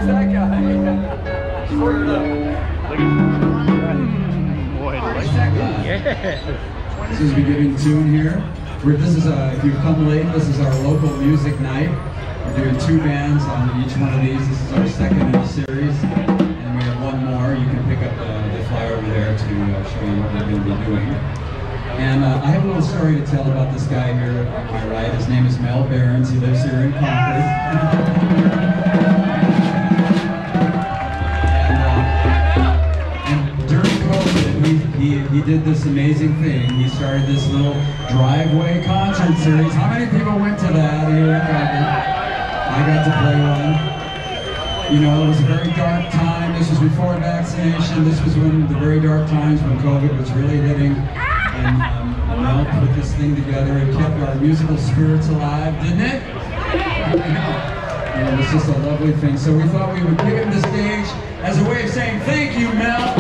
that guy? This is the beginning tune here. This is if you've come late, this is our local music night. We're doing 2 bands on each one of these. This is our second in the series, and we have one more. You can pick up the flyer over there to show you what we're going to be doing. And I have a little story to tell about this guy here on my right. His name is Mel Behrens. He lives here in Concord. He did this amazing thing. He started this little driveway concert series. How many people went to that here in Concord? I got to play one. You know, it was a very dark time. This was before vaccination. This was when the very dark times when COVID was really hitting. And Mel put this thing together. It kept our musical spirits alive, didn't it? And it was just a lovely thing. So we thought we would give him the stage as a way of saying thank you, Mel.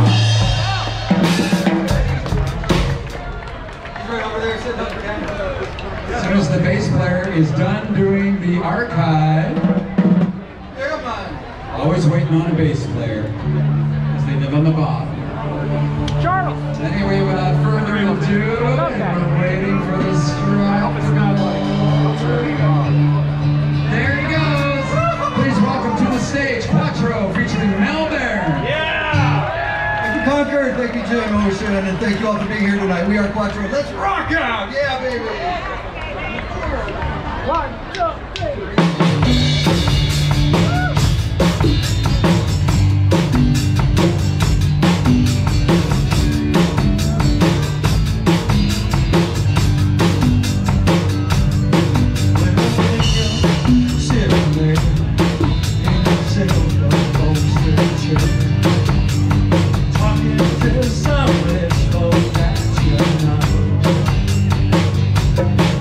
As soon as the bass player is done doing the archive, always waiting on a bass player, as they live on the bottom. Charles! Anyway, without further ado, we're waiting for the strike to go. There he goes! Please welcome to the stage, Quattro, featuring Mel Behrens. Thank you, Concord. Thank you, Jim Ocean, and thank you all for being here tonight. We are Quattro. Let's rock out! Yeah, baby! 1, 2, 3. Talking to some rich folk that you know.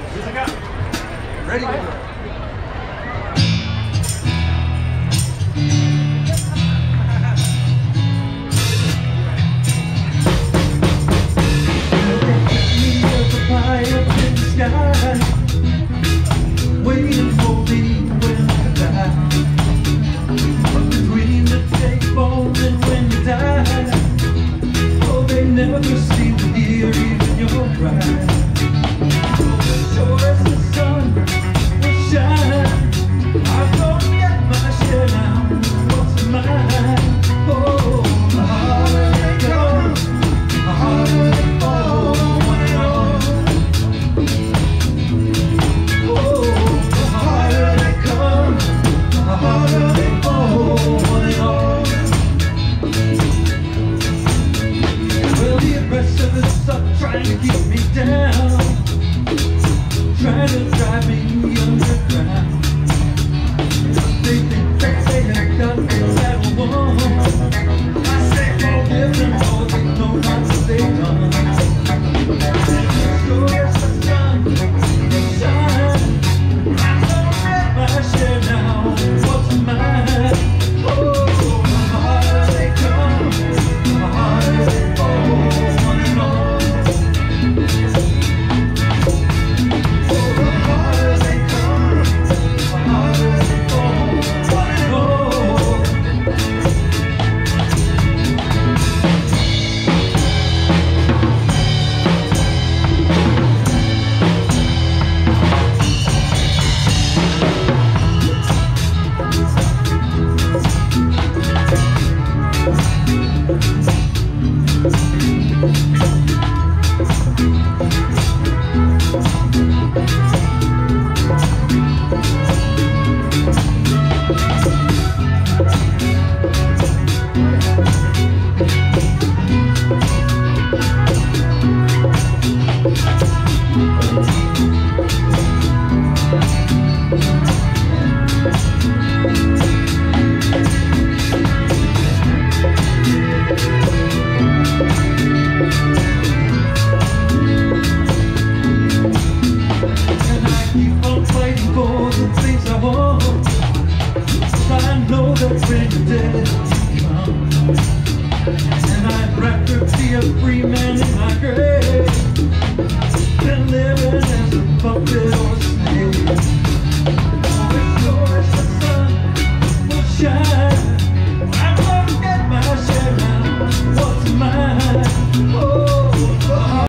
Ready? Waiting for me when I die. But between the takeoff and when you die, oh, they never seem to hear even your cry. Sure as the sun will shine, I'm gonna get my share now. What's mine? Oh, my heart they come, my heart they fall, one and all. Trying to keep me down, trying to drive me underground. They think that they have got me that one. I say forgive them, for they know not what they've done. Sure as the sun shines, I'm gonna get my share now. What's mine? Oh, my heart they come, my heart they fall, one and all. And I'd rather be a free man in my grave than living as a puppet.